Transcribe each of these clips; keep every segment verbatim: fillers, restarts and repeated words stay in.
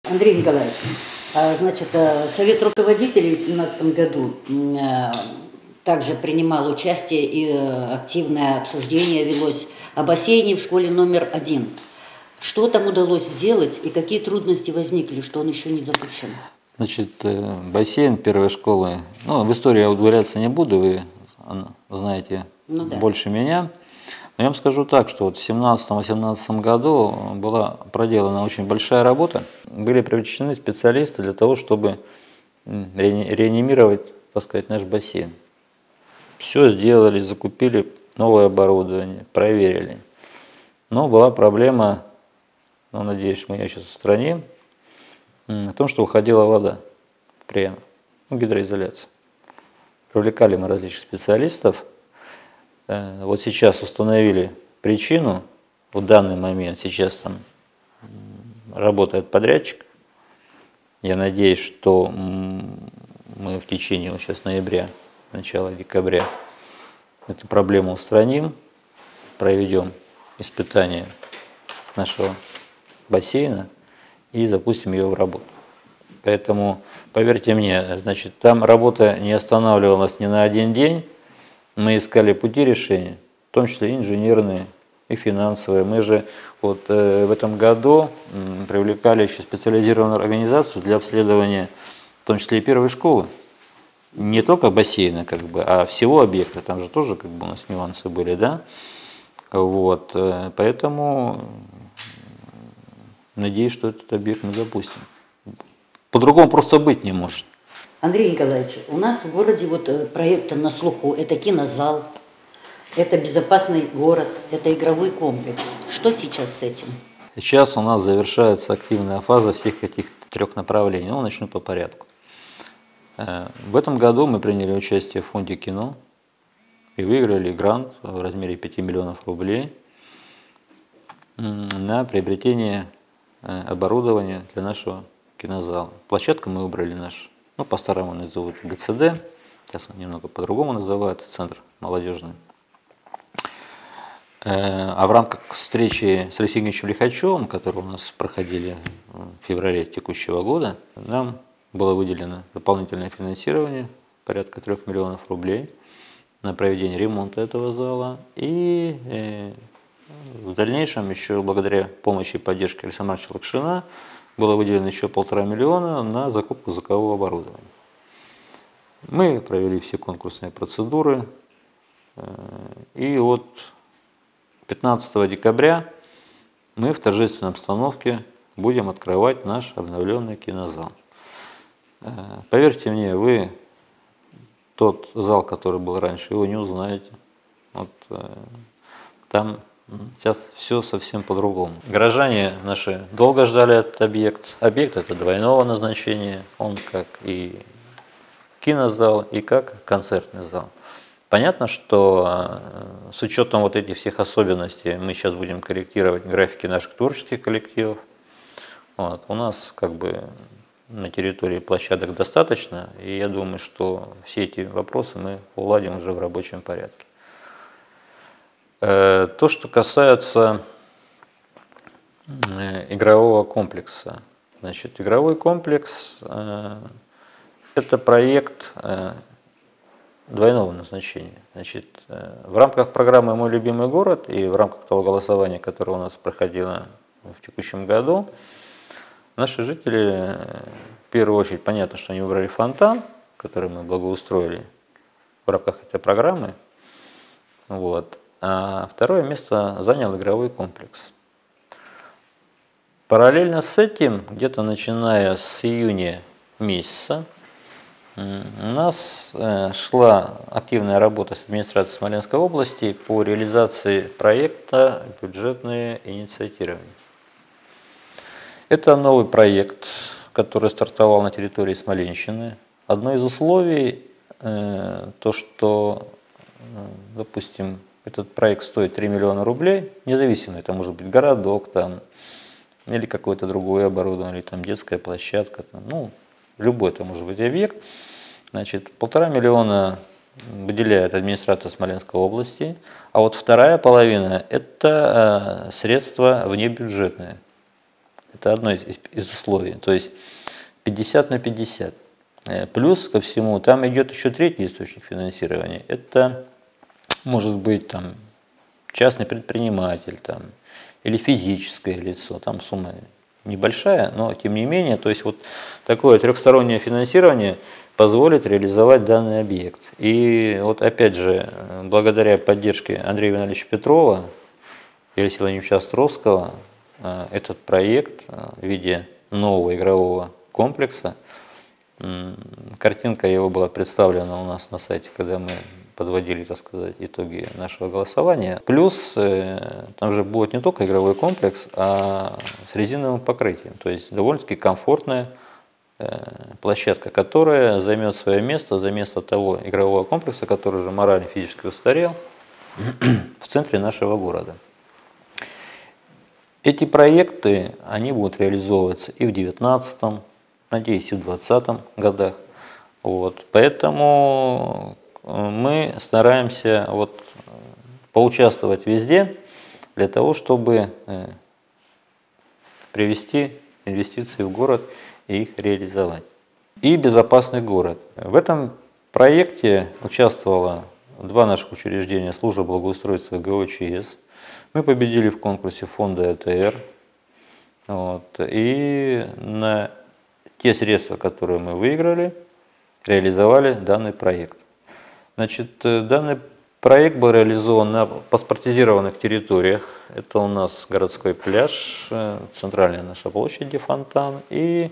Андрей Николаевич, значит, Совет руководителей в две тысячи семнадцатом году также принимал участие и активное обсуждение велось о бассейне в школе номер один. Что там удалось сделать и какие трудности возникли, что он еще не запущен? Значит, бассейн первой школы, ну, в истории я углубляться не буду, вы знаете ну, да. больше меня. Но я вам скажу так, что вот в семнадцатом-восемнадцатом году была проделана очень большая работа. Были привлечены специалисты для того, чтобы реанимировать, так сказать, наш бассейн. Все сделали, закупили новое оборудование, проверили. Но была проблема, ну, надеюсь, мы ее сейчас устраним, о том, что уходила вода при ну, гидроизоляции. Привлекали мы различных специалистов. Вот сейчас установили причину, в данный момент сейчас там работает подрядчик. Я надеюсь, что мы в течение вот сейчас ноября, начала декабря эту проблему устраним, проведем испытание нашего бассейна и запустим ее в работу. Поэтому, поверьте мне, значит, там работа не останавливалась ни на один день. Мы искали пути решения, в том числе и инженерные, и финансовые. Мы же вот э, в этом году э, привлекали еще специализированную организацию для обследования, в том числе и первой школы. Не только бассейна, как бы, а всего объекта. Там же тоже как бы у нас нюансы были, да? Вот, э, поэтому надеюсь, что этот объект мы запустим. По-другому просто быть не может. Андрей Николаевич, у нас в городе вот проекты на слуху. Это кинозал, это безопасный город, это игровой комплекс. Что сейчас с этим? Сейчас у нас завершается активная фаза всех этих трех направлений. Ну, начну по порядку. В этом году мы приняли участие в фонде кино и выиграли грант в размере пяти миллионов рублей на приобретение оборудования для нашего кинозала. Площадку мы выбрали наш. Ну, по-старому назовут ГЦД, сейчас он немного по-другому называют, Центр молодежный. А в рамках встречи с Алексеем Ильичем Лихачевым, которые у нас проходили в феврале текущего года, нам было выделено дополнительное финансирование, порядка трех миллионов рублей, на проведение ремонта этого зала. И в дальнейшем, еще благодаря помощи и поддержке Александра Ивановича Лакшина, было выделено еще полтора миллиона на закупку звукового оборудования. Мы провели все конкурсные процедуры, и вот пятнадцатого декабря мы в торжественной обстановке будем открывать наш обновленный кинозал. Поверьте мне, вы тот зал, который был раньше, его не узнаете. Вот, там сейчас все совсем по-другому. Горожане наши долго ждали этот объект. Объект это двойного назначения. Он как и кинозал, и как концертный зал. Понятно, что с учетом вот этих всех особенностей мы сейчас будем корректировать графики наших творческих коллективов. Вот. У нас как бы на территории площадок достаточно, и я думаю, что все эти вопросы мы уладим уже в рабочем порядке. То, что касается игрового комплекса. Значит, игровой комплекс – это проект двойного назначения. Значит, в рамках программы «Мой любимый город» и в рамках того голосования, которое у нас проходило в текущем году, наши жители, в первую очередь, понятно, что они выбрали фонтан, который мы благоустроили в рамках этой программы. Вот. А второе место занял игровой комплекс. Параллельно с этим, где-то начиная с июня месяца, у нас шла активная работа с администрацией Смоленской области по реализации проекта «Бюджетное инициатирование». Это новый проект, который стартовал на территории Смоленщины. Одно из условий, то, что, допустим, этот проект стоит три миллиона рублей, независимо, это может быть городок там, или какое-то другое оборудование, или там детская площадка, там, ну, любой это может быть объект. Значит, полтора миллиона выделяет администрация Смоленской области, а вот вторая половина – это средства внебюджетные. Это одно из, из условий. То есть пятьдесят на пятьдесят. Плюс ко всему, там идет еще третий источник финансирования. Это может быть там частный предприниматель там, или физическое лицо. Там сумма небольшая, но тем не менее, то есть вот такое трехстороннее финансирование позволит реализовать данный объект. И вот опять же, благодаря поддержке Андрея Витальевича Петрова и Алексея Владимировича Островского, этот проект в виде нового игрового комплекса, картинка его была представлена у нас на сайте, когда мы подводили, так сказать, итоги нашего голосования. Плюс там же будет не только игровой комплекс, а с резиновым покрытием. То есть довольно-таки комфортная площадка, которая займет свое место за место того игрового комплекса, который уже морально и физически устарел в центре нашего города. Эти проекты, они будут реализовываться и в две тысячи девятнадцатом, надеюсь, и в две тысячи двадцатом годах. Вот. Поэтому мы стараемся вот поучаствовать везде для того, чтобы привести инвестиции в город и их реализовать. И безопасный город. В этом проекте участвовало два наших учреждения: служба благоустройства ГО-ЧС. Мы победили в конкурсе фонда Э Т Р. Вот. И на те средства, которые мы выиграли, реализовали данный проект. Значит, данный проект был реализован на паспортизированных территориях. Это у нас городской пляж, центральная наша площадь, где фонтан, и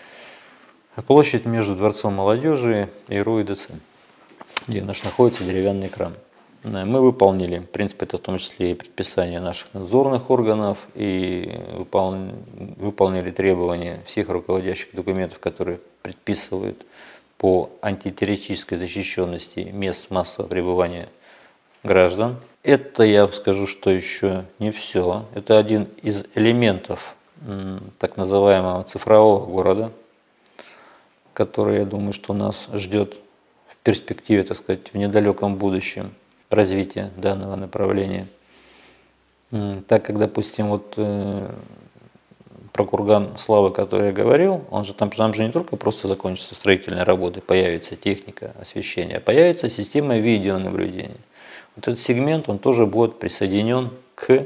площадь между Дворцом молодежи и РУ-ИДЦ, где наш находится деревянный кран. Мы выполнили, в принципе, это в том числе и предписания наших надзорных органов, и выполнили требования всех руководящих документов, которые предписывают по антитеррористической защищенности мест массового пребывания граждан. Это, я скажу, что еще не все. Это один из элементов так называемого цифрового города, который, я думаю, что нас ждет в перспективе, так сказать, в недалеком будущем развития данного направления. Так как, допустим, вот про курган славы, который я говорил, он же там, там же не только просто закончится строительные работы, появится техника освещения, а появится система видеонаблюдения. Вот этот сегмент, он тоже будет присоединен к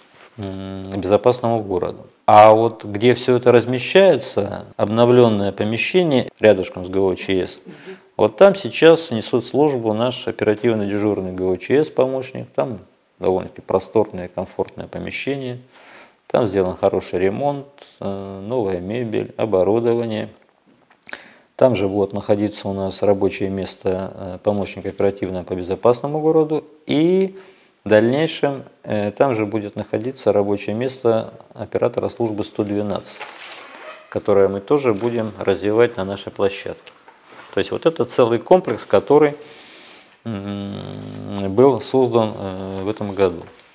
безопасному городу. А вот где все это размещается, обновленное помещение рядышком с ГО-ЧС, вот там сейчас несут службу наш оперативно дежурный ГО-ЧС помощник. Там довольно-таки просторное, комфортное помещение. Там сделан хороший ремонт, новая мебель, оборудование. Там же будет находиться у нас рабочее место помощника оперативного по безопасному городу. И в дальнейшем там же будет находиться рабочее место оператора службы сто двенадцать, которое мы тоже будем развивать на нашей площадке. То есть вот это целый комплекс, который был создан в этом году.